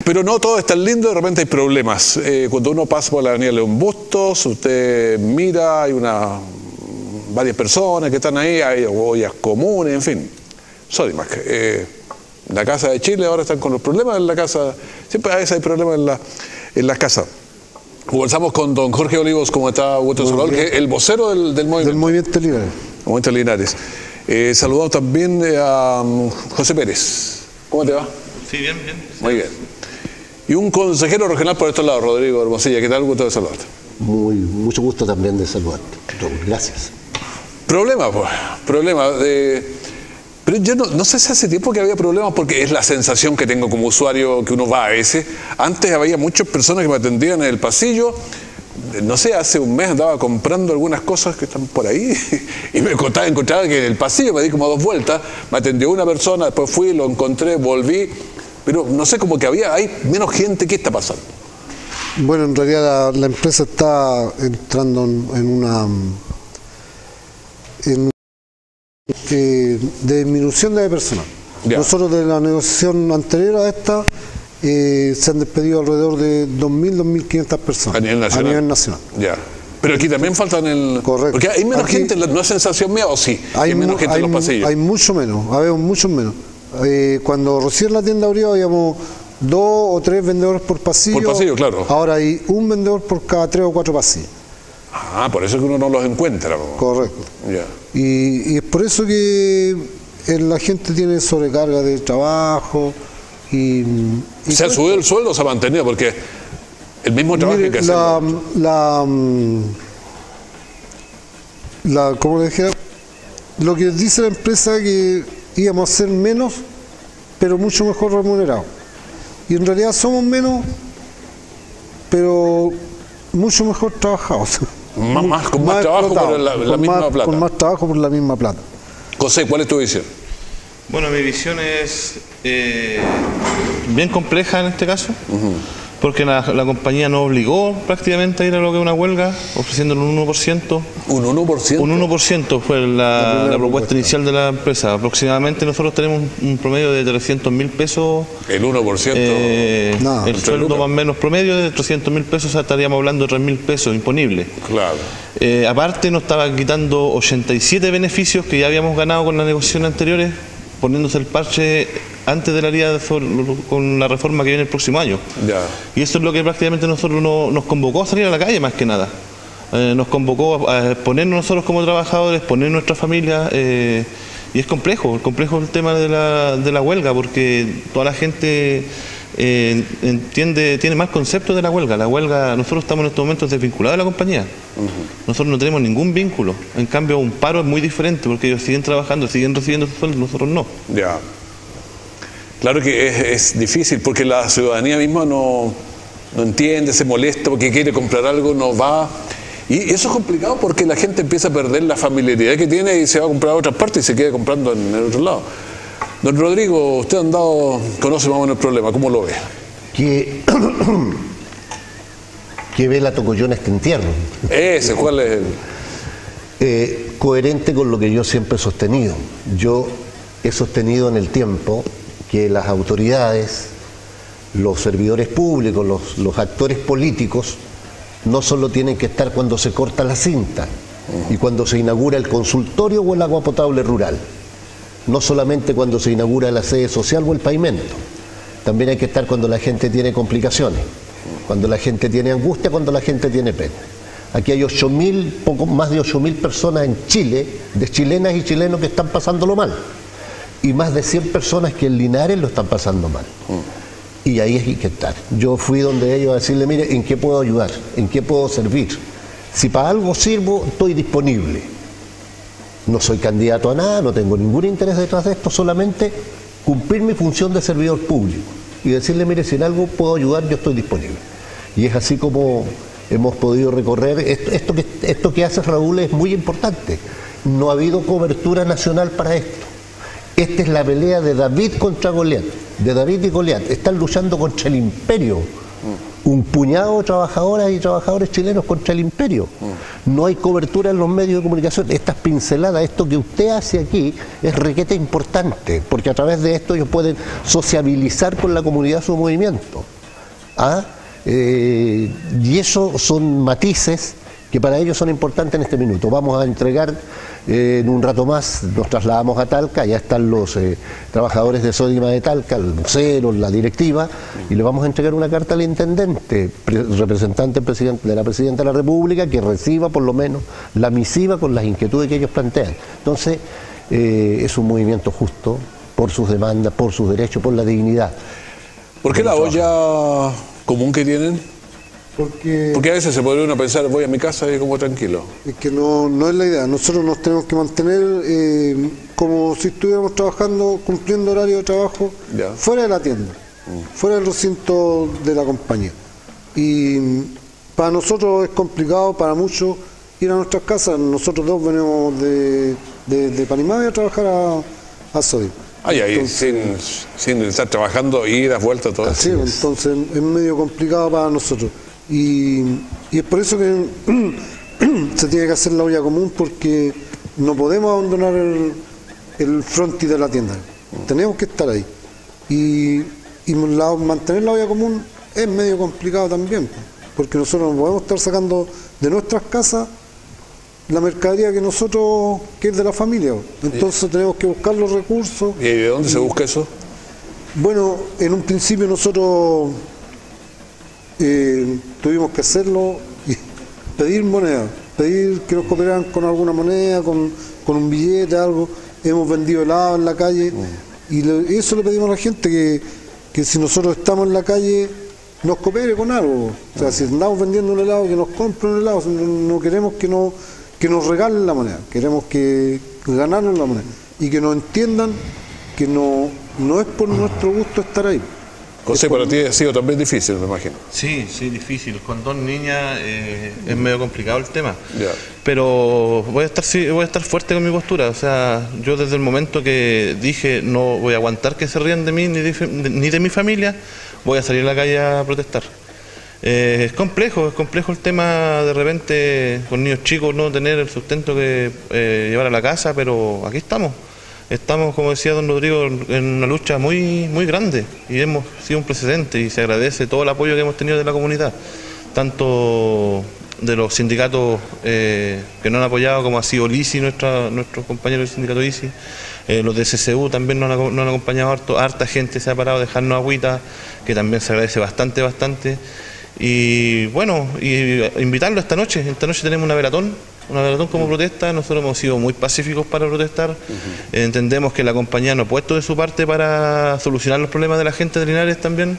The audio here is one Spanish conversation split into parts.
Pero no todo es tan lindo, de repente hay problemas. Cuando uno pasa por la avenida León Bustos, usted mira, hay varias personas que están ahí, hay ollas comunes, en fin. Sodimac. La Casa de Chile ahora están con los problemas en la casa. Siempre a veces hay problemas en las casas. Conversamos con don Jorge Olivos, como está Augusto Salvador, que es el vocero del movimiento. Del Movimiento Linares. Movimiento Linares. Saludamos también a José Pérez. ¿Cómo te va? Sí, bien. Muy bien. Y un consejero regional por estos lados, Rodrigo Hermosilla. ¿Qué tal? Gusto de saludarte. Mucho gusto también de saludarte. Gracias. Problema, pues. Problema. Pero yo no sé si hace tiempo que había problemas, porque es la sensación que tengo como usuario que uno va a veces. Antes había muchas personas que me atendían en el pasillo. No sé, hace un mes andaba comprando algunas cosas que están por ahí y me encontraba que en el pasillo me di como 2 vueltas, me atendió una persona, después fui, lo encontré, volví, pero no sé, como que hay menos gente. ¿Qué está pasando? Bueno, en realidad la empresa está entrando en una de disminución de personal. Ya. Nosotros de la negociación anterior a esta se han despedido alrededor de 2.000, 2.500 personas. A nivel nacional. Ya. Pero aquí también faltan Correcto. Porque hay menos gente, ¿no es sensación mía o sí? Hay menos gente en los pasillos. Hay mucho menos, habemos mucho menos. Cuando recién la tienda abrió habíamos 2 o 3 vendedores por pasillo. Por pasillo, claro. Ahora hay un vendedor por cada 3 o 4 pasillos. Ah, por eso es que uno no los encuentra. Correcto. Ya. Y es por eso que la gente tiene sobrecarga de trabajo. ¿Se ha subido el sueldo o se ha mantenido? Porque el mismo trabajo que hacer. Como le dije, lo que dice la empresa es que íbamos a ser menos, pero mucho mejor remunerados. Y en realidad somos menos, pero mucho mejor trabajados. Con más trabajo por la misma plata. Con más trabajo por la misma plata. José, ¿cuál es tu visión? Bueno, mi visión es bien compleja en este caso, porque la compañía nos obligó prácticamente a ir a lo que es una huelga, ofreciéndole un 1%. ¿Un 1%? Un 1% fue la propuesta inicial de la empresa. Aproximadamente nosotros tenemos un promedio de 300.000 pesos. ¿El 1%? El sueldo más o menos promedio de 300.000 pesos, o sea, estaríamos hablando de 3.000 pesos, imponible. Claro. Aparte nos estaba quitando 87 beneficios que ya habíamos ganado con las negociaciones anteriores, poniéndose el parche antes de la día con la reforma que viene el próximo año. Ya. Y eso es lo que prácticamente nosotros nos convocó a salir a la calle, más que nada. Nos convocó a ponernos nosotros como trabajadores, poner nuestra familia, y es complejo el tema de la huelga, porque toda la gente tiene mal concepto de la huelga. La huelga, nosotros estamos en estos momentos desvinculados de la compañía. Nosotros no tenemos ningún vínculo. En cambio, un paro es muy diferente, porque ellos siguen trabajando, siguen recibiendo su sueldo, nosotros no. Ya. Claro que es difícil, porque la ciudadanía misma no entiende, se molesta porque quiere comprar algo, no va. Y eso es complicado porque la gente empieza a perder la familiaridad que tiene y se va a comprar a otras partes y se queda comprando en el otro lado. Don Rodrigo, usted conoce más o menos el problema, ¿cómo lo ve? Que ve la tocollona este entierro. Ese, ¿cuál es el? Coherente con lo que yo siempre he sostenido. Yo he sostenido en el tiempo que las autoridades, los servidores públicos, los actores políticos, no solo tienen que estar cuando se corta la cinta y cuando se inaugura el consultorio o el agua potable rural, no solamente cuando se inaugura la sede social o el pavimento, también hay que estar cuando la gente tiene complicaciones, cuando la gente tiene angustia, cuando la gente tiene pena. Aquí hay 8.000, poco más de 8.000 personas en Chile, de chilenas y chilenos que están pasándolo mal, y más de 100 personas que en Linares lo están pasando mal. Y ahí hay que estar. Yo fui donde ellos a decirle, mire, ¿en qué puedo ayudar? ¿En qué puedo servir? Si para algo sirvo, estoy disponible. No soy candidato a nada, no tengo ningún interés detrás de esto, solamente cumplir mi función de servidor público y decirle, mire, si en algo puedo ayudar, yo estoy disponible. Y es así como hemos podido recorrer. Esto que hace Raúl es muy importante. No ha habido cobertura nacional para esto. Esta es la pelea de David contra Goliat, de David y Goliat. Están luchando contra el imperio un puñado de trabajadoras y trabajadores chilenos contra el imperio. No hay cobertura en los medios de comunicación. Estas pinceladas, esto que usted hace aquí, es requete importante, porque a través de esto ellos pueden sociabilizar con la comunidad su movimiento. Y eso son matices que para ellos son importantes en este minuto. Vamos a entregar en un rato más, nos trasladamos a Talca, ya están los trabajadores de Sodima de Talca, el vocero, la directiva, y le vamos a entregar una carta al intendente, representante de la Presidenta de la República, que reciba por lo menos la misiva con las inquietudes que ellos plantean. Entonces, es un movimiento justo por sus demandas, por sus derechos, por la dignidad. ¿Por qué la olla común que tienen? Porque a veces se podría uno pensar, voy a mi casa y como tranquilo. Es que no es la idea. Nosotros nos tenemos que mantener como si estuviéramos trabajando, cumpliendo horario de trabajo, fuera de la tienda, fuera del recinto de la compañía. Y para nosotros es complicado, para muchos, ir a nuestras casas. Nosotros dos venimos de Panimávida a trabajar a Sodima. Ahí, sin estar trabajando, idas, vueltas, todo eso. Sí, entonces es medio complicado para nosotros. Y es por eso que se tiene que hacer la olla común, porque no podemos abandonar el frontis de la tienda. Tenemos que estar ahí. Y mantener la olla común es medio complicado también, porque nosotros no podemos estar sacando de nuestras casas la mercadería que es de la familia. Entonces tenemos que buscar los recursos. ¿Y de dónde se busca eso? Bueno, en un principio nosotros tuvimos que hacerlo y pedir moneda, pedir que nos cooperaran con alguna moneda, con un billete, algo. Hemos vendido helado en la calle y eso le pedimos a la gente, que si nosotros estamos en la calle nos coopere con algo. O sea, si andamos vendiendo un helado, que nos compren un helado. No queremos que nos regalen la moneda, queremos que ganarnos la moneda y que nos entiendan que no es por nuestro gusto estar ahí. José, para ti ha sido también difícil, me imagino. Sí, difícil. Con dos niñas es medio complicado el tema. Ya. Pero voy a estar fuerte con mi postura. O sea, yo desde el momento que dije no voy a aguantar que se rían de mí ni de mi familia, voy a salir a la calle a protestar. Es complejo el tema de repente con niños chicos no tener el sustento que llevar a la casa, pero aquí estamos. Estamos, como decía don Rodrigo, en una lucha muy grande y hemos sido un precedente y se agradece todo el apoyo que hemos tenido de la comunidad, tanto de los sindicatos que nos han apoyado, como ha sido LISI, nuestros compañeros del sindicato ISI, los de CCU también nos han acompañado harta gente se ha parado a dejarnos agüita, que también se agradece bastante. Y bueno, invitarlo esta noche tenemos una velatón como protesta. Nosotros hemos sido muy pacíficos para protestar. Entendemos que la compañía no ha puesto de su parte para solucionar los problemas de la gente de Linares también.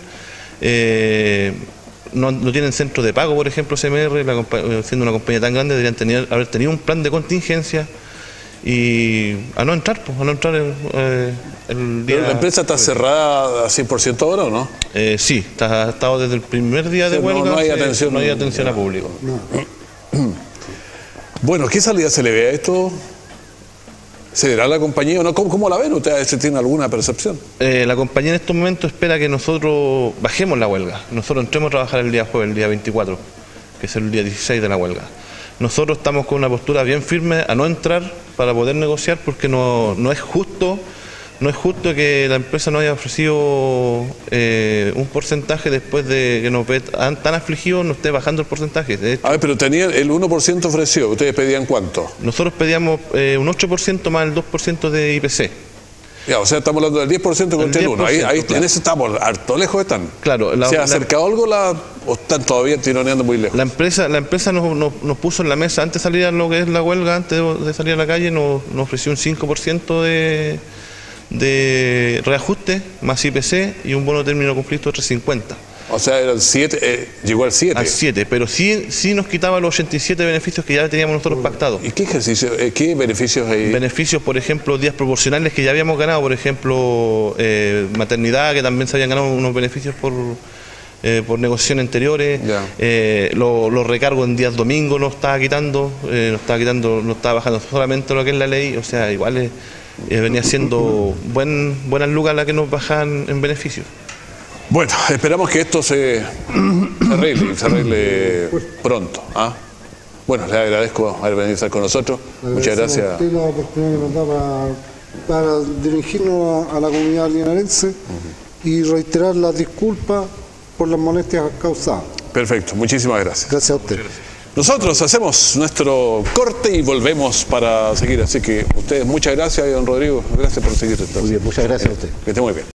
No tienen centro de pago, por ejemplo, CMR, siendo una compañía tan grande, deberían haber tenido un plan de contingencia y a no entrar el día. ¿La empresa está cerrada a 100% ahora o no? Sí, ha estado desde el primer día de huelga. No hay atención a público. Bueno, ¿qué salida se le ve a esto? ¿Se verá la compañía o no? ¿Cómo la ven ustedes? ¿Tienen alguna percepción? La compañía en estos momentos espera que nosotros bajemos la huelga. Nosotros entremos a trabajar el día jueves, el día 24, que es el día 16 de la huelga. Nosotros estamos con una postura bien firme a no entrar para poder negociar, porque no es justo que la empresa nos haya ofrecido un porcentaje después de que nos ve tan afligidos, nos esté bajando el porcentaje. De hecho, pero tenían el 1% ofrecido, ¿ustedes pedían cuánto? Nosotros pedíamos un 8% más el 2% de IPC. Ya, o sea, estamos hablando del 10% contra el 1%. Ahí claro. En eso estamos, harto lejos están. Claro. ¿Se ha acercado algo o están todavía tironeando muy lejos? La empresa nos puso en la mesa, antes de salir a lo que es la huelga, antes de salir a la calle, nos ofreció un 5% de reajuste más IPC y un bono término de conflicto de 3.50. O sea, eran 7, llegó al 7. Al 7, pero sí nos quitaba los 87 beneficios que ya teníamos nosotros pactados. ¿Y qué ejercicio, qué beneficios hay? Beneficios, por ejemplo, días proporcionales que ya habíamos ganado, por ejemplo, maternidad, que también se habían ganado unos beneficios por negociaciones anteriores. Los recargos en días domingos nos estaba bajando solamente lo que es la ley, o sea, igual venía siendo buenas lucas las que nos bajan en beneficios. Bueno, esperamos que esto se arregle pronto. ¿Ah? Bueno, le agradezco haber venido a estar con nosotros. Muchas gracias. A usted la oportunidad que nos da para dirigirnos a la comunidad linarense y reiterar las disculpas por las molestias causadas. Perfecto, muchísimas gracias. Gracias a usted. Nosotros hacemos nuestro corte y volvemos para seguir. Así que ustedes, muchas gracias, don Rodrigo. Gracias por seguir. Muy bien, muchas gracias a usted. Que esté muy bien.